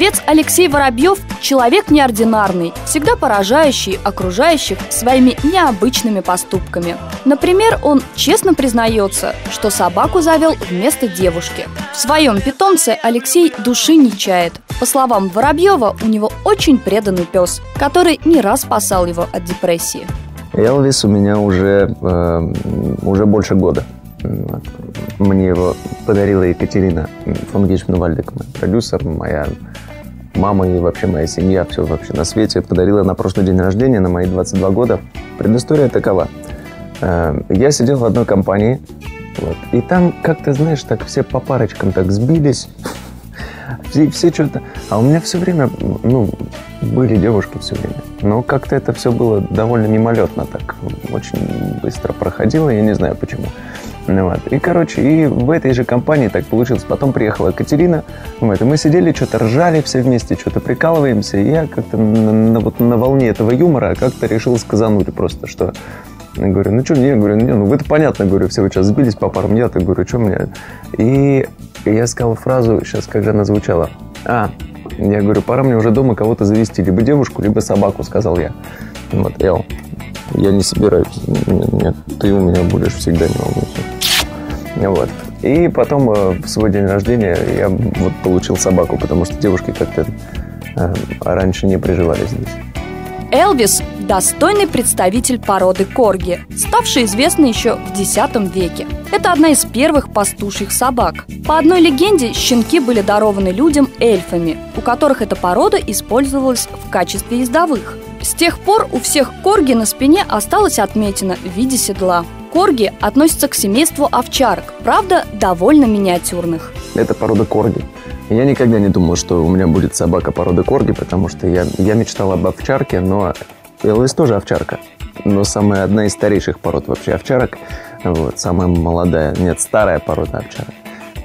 Певец Алексей Воробьев – человек неординарный, всегда поражающий окружающих своими необычными поступками. Например, он честно признается, что собаку завел вместо девушки. В своем питомце Алексей души не чает. По словам Воробьева, у него очень преданный пес, который не раз спасал его от депрессии. Элвис у меня уже больше года. Мне его подарила Екатерина фон Гейчман-Вальдек, продюсер, моя мама и вообще моя семья, все вообще на свете. Подарила на прошлый день рождения, на мои 22 года. Предыстория такова. Я сидел в одной компании, и там как-то, знаешь, так все по парочкам так сбились. Все что-то... А у меня все время, были девушки все время. Но как-то это все было довольно мимолетно так. Очень быстро проходило, я не знаю почему. И в этой же компании так получилось. Потом приехала Екатерина, и мы сидели, что-то ржали все вместе, что-то прикалываемся. И я как-то на волне этого юмора как-то решил сказануть просто, что... Я говорю, вы-то понятно, говорю, все вы сейчас сбились по парам, я так говорю, что мне... И я сказал фразу, сейчас как же она звучала. Я говорю, пора мне уже дома кого-то завести, либо девушку, либо собаку, сказал я. Эл, я не собираюсь, нет, ты у меня будешь всегда, не волнуйся. И потом в свой день рождения я получил собаку, потому что девушки как-то раньше не приживались здесь. Элвис – достойный представитель породы корги, ставший известной еще в X веке. Это одна из первых пастушьих собак. По одной легенде, щенки были дарованы людям эльфами, у которых эта порода использовалась в качестве ездовых. С тех пор у всех корги на спине осталась отметина в виде седла. Корги относятся к семейству овчарок, правда, довольно миниатюрных. Это порода корги. Я никогда не думал, что у меня будет собака породы корги, потому что я мечтал об овчарке, но Элвис тоже овчарка. Но самая одна из старейших пород вообще овчарок. Самая молодая, старая порода овчарок.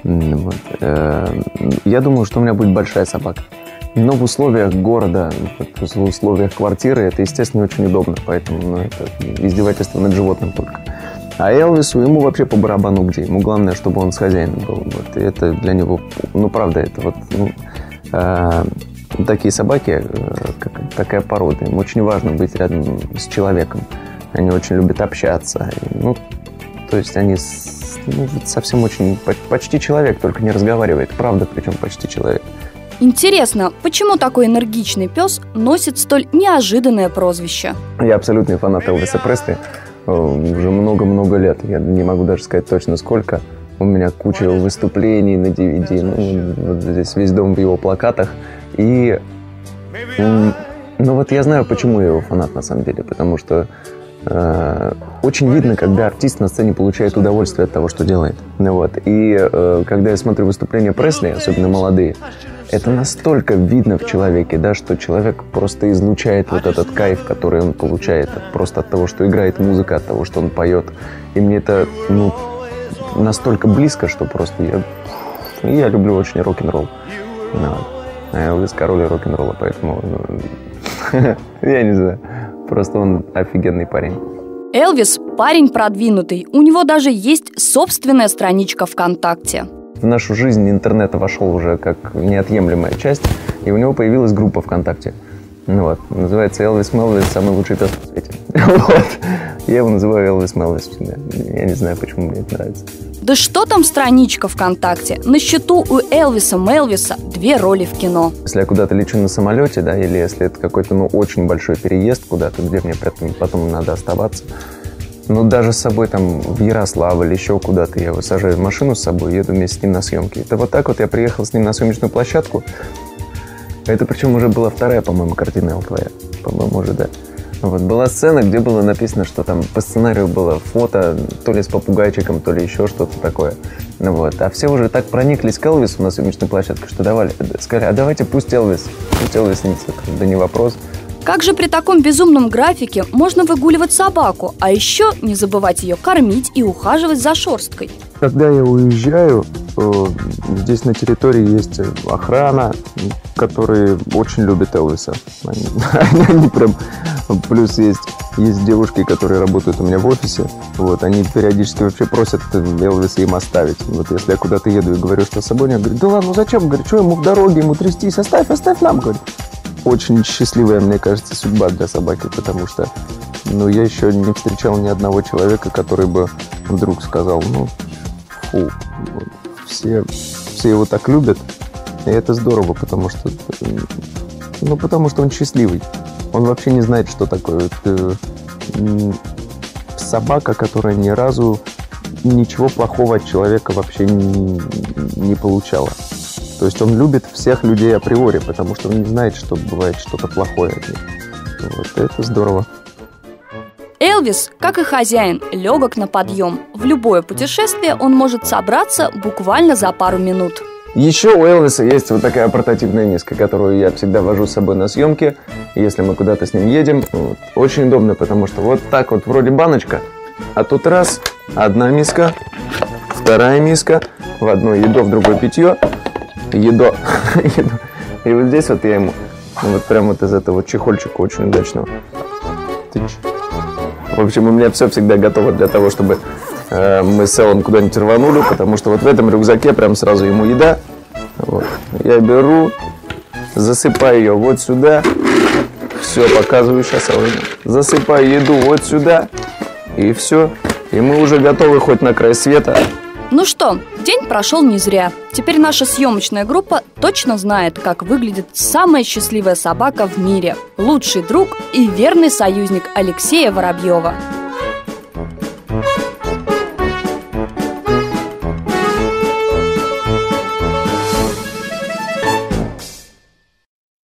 Я думал, что у меня будет большая собака. Но в условиях города, в условиях квартиры это, естественно, очень удобно. Поэтому это издевательство над животным только. А Элвису, ему вообще по барабану где. Ему главное, чтобы он с хозяином был. И это для него, правда, это такие собаки, такая порода. Им очень важно быть рядом с человеком. Они очень любят общаться. То есть они совсем очень... Почти человек, только не разговаривает. Правда, причем почти человек. Интересно, почему такой энергичный пес носит столь неожиданное прозвище? Я абсолютный фанат Элвиса Пресли. Уже много-много лет. Я не могу даже сказать точно сколько. У меня куча выступлений на DVD. Здесь весь дом в его плакатах. И я знаю, почему я его фанат на самом деле. Потому что очень видно, когда артист на сцене получает удовольствие от того, что делает. И когда я смотрю выступления Пресли, особенно молодые, это настолько видно в человеке, что человек просто излучает этот кайф, который он получает просто от того, что играет музыка, от того, что он поет. И мне это настолько близко, что просто я люблю очень рок-н-ролл. Элвис король рок-н-ролла, поэтому я не знаю, просто он офигенный парень. Элвис – парень продвинутый, у него даже есть собственная страничка ВКонтакте. В нашу жизнь интернет вошел уже как неотъемлемая часть, и у него появилась группа ВКонтакте. Называется Элвис Мелвис, самый лучший пес на свете. Я его называю Элвис Мелвис. Я не знаю, почему мне это нравится. Да что там страничка ВКонтакте? На счету у Элвиса Мелвиса 2 роли в кино. Если я куда-то лечу на самолете, или если это какой-то очень большой переезд куда-то, где мне потом надо оставаться, даже с собой в Ярославль или еще куда-то я высаживаю в машину с собой, еду вместе с ним на съемки. Это так я приехал с ним на съемочную площадку. Это причем уже была вторая, по-моему, картина твоя. По-моему, уже, да. Была сцена, где было написано, что там по сценарию было фото, то ли с попугайчиком, то ли еще что-то такое. А все уже так прониклись к Элвису на съемочной площадке, что сказали, давайте пусть Элвис снится. Да не вопрос. Как же при таком безумном графике можно выгуливать собаку, а еще не забывать ее кормить и ухаживать за шерсткой? Когда я уезжаю, здесь на территории есть охрана, которые очень любят Элвиса. Они прям... Плюс есть Есть девушки, которые работают у меня в офисе, вот, они периодически вообще просят Элвиса им оставить. Вот если я куда-то еду и говорю, что с собой, они говорят: да ладно, ну зачем? Говорит, что ему в дороге, ему трястись, оставь нам, говорит. Очень счастливая, мне кажется, судьба для собаки, потому что, ну, я еще не встречал ни одного человека, который бы вдруг сказал: ну, фу, все его так любят, и это здорово, потому что он счастливый. Он вообще не знает, что такое. Это собака, которая ни разу ничего плохого от человека вообще не получала. То есть он любит всех людей априори, потому что он не знает, что бывает что-то плохое от них. Вот это здорово. Элвис, как и хозяин, легок на подъем. В любое путешествие он может собраться буквально за пару минут. Еще у Элвиса есть вот такая портативная миска, которую я всегда вожу с собой на съемки, если мы куда-то с ним едем. Вот. Очень удобно, потому что вот так вот вроде баночка, а тут раз, одна миска, вторая миска, в одной едо, в другой питье, едо. И вот здесь вот я ему вот прям вот из этого чехольчика очень удачного. В общем, у меня все всегда готово для того, чтобы мы с Эллом куда-нибудь рванули, потому что вот в этом рюкзаке прям сразу ему еда. Вот. Я беру, засыпаю ее вот сюда. Все, показываю сейчас. Засыпаю еду вот сюда. И все. И мы уже готовы хоть на край света. Ну что, день прошел не зря. Теперь наша съемочная группа точно знает, как выглядит самая счастливая собака в мире. Лучший друг и верный союзник Алексея Воробьева.